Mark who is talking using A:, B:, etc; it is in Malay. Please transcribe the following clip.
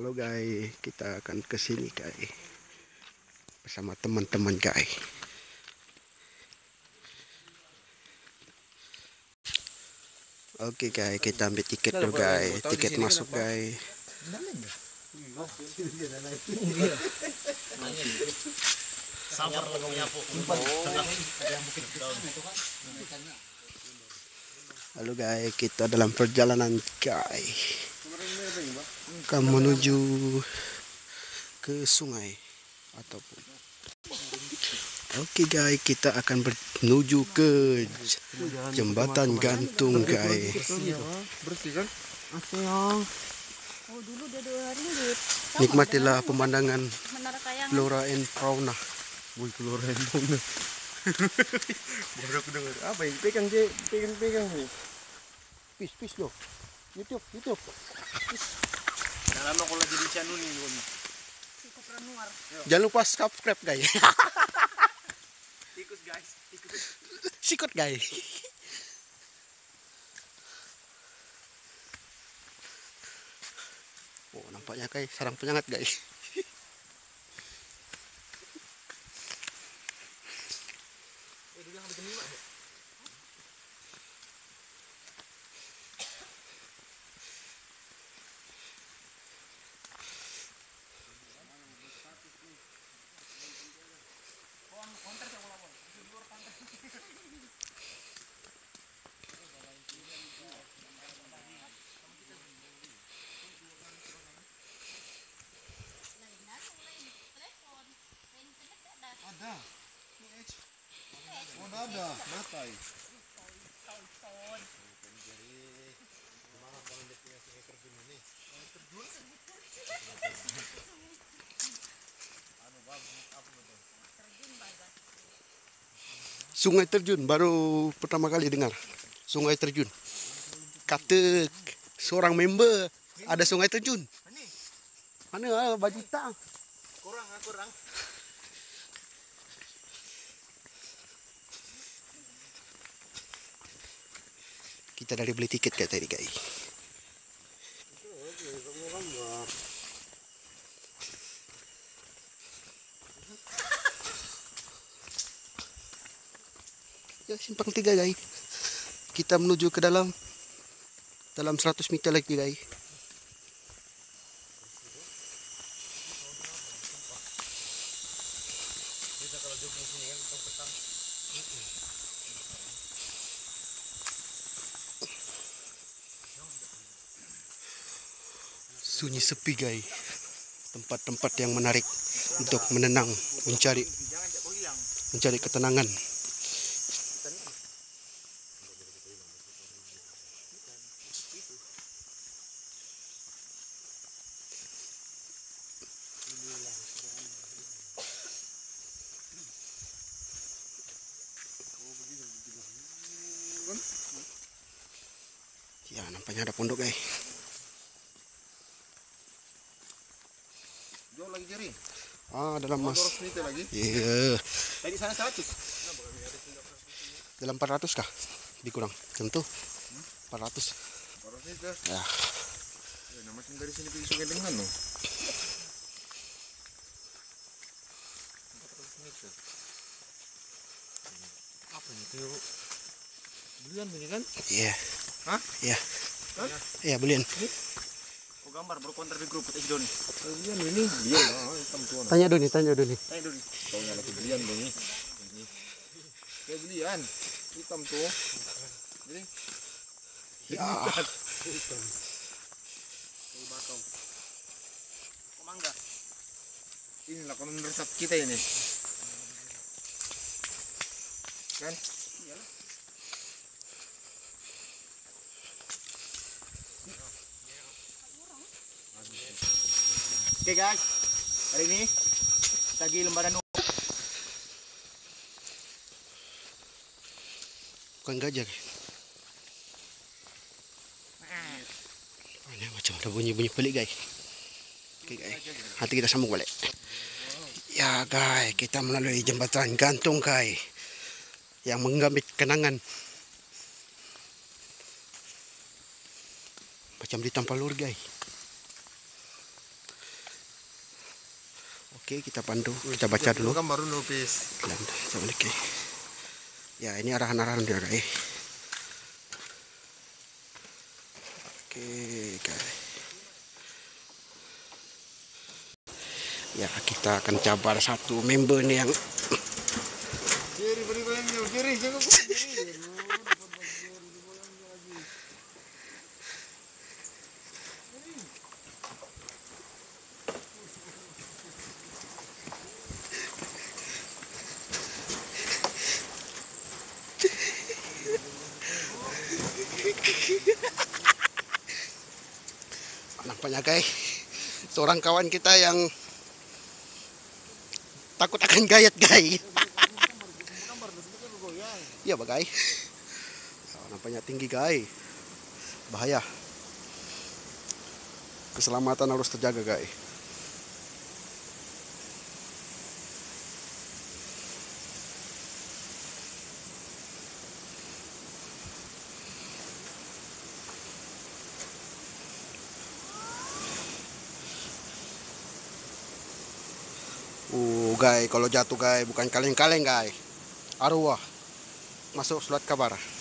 A: Halo guys, kita akan ke sini guys bersama teman-teman guys. Oke guys, kita ambil tiket dulu guys. Tiket masuk guys. Halo guys, kita dalam perjalanan guys. Akan menuju ke sungai ataupun oke guys, kita akan menuju ke jembatan gantung guys.
B: Bersih kan?
C: Oh, dulu udah 2 ringgit.
A: Nikmatilah pemandangan
C: Menara Kayangan.
A: flora and fauna.
B: Woi, keluar handphone. Baru aku dengar. Apa yang pegang je? Pegang ni.
A: Pis loh. YouTube.
B: Dalam aku lagi di channel ni.
C: Psikopranuar.
A: Jangan lupa subscribe guys.
B: Tikus guys, tikus.
A: Sikut guys. Oh, nampaknya guys sarang penyengat guys.
B: Ada. Oh, ada. Matai.
A: Sungai terjun baru pertama kali dengar. Sungai terjun. Kata seorang member ada sungai terjun. Mana baju hitam?
B: Kurang.
A: Kita dari beli tiket kayak tadi guys. Ya, simpang 3 guys. Kita menuju ke dalam 100 meter lagi guys. Sunyi sepi guys. Tempat-tempat yang menarik untuk menenang, mencari ketenangan. Ya, nampaknya ada pondok guys.
B: Jauh lagi jari.
A: Dalam mas.
B: 200 meter lagi.
A: Iya.
B: Tadi sana 100.
A: Dalam 400 kah? Lebih kurang. Tentu. 400.
B: 400 meter.
A: Ya.
B: Nama dari sini pergi Sungai Dengan loh. 400 meter. Apa ini tuh? Belian ini kan?
A: Iya.
B: Hah?
A: Iya.
B: Hah?
A: Iya, belian.
B: Oh, gambar baru konter di grup itu Doni. Belian ini, belian hitam tuan.
A: Tanya Doni.
B: Tanya Doni. Kau nyala ke belian Doni. Kayak belian hitam tuh. Jadi
A: Ya.
B: hitam. Kayak bakau. Oh, mangga. Inilah konon resep kita ini. Kan? Iyalah. Oke guys, hari ini kita pergi lembaran
A: Bukan gajah guys. Ini macam ada bunyi-bunyi pelik guys. Oke guys, nanti kita sambung balik. Ya guys, kita melalui jembatan gantung guys, yang mengambil kenangan. Macam ditampal lur guys. Oke, kita pandu, kita baca dulu.
B: Kan baru nupis.
A: Saya balik guys. Ya, ini arahan-arahan dia guys. Oke guys. Ya, kita akan cabar satu member nih yang
B: Kiri, jangan kiri.
A: nampaknya guys, seorang kawan kita yang takut akan gayat guys. Iya bagai. Nampaknya tinggi guys. Bahaya. Keselamatan harus terjaga guys. Guys, kalau jatuh guys bukan kaleng-kaleng guys. Arwah masuk surat kabar.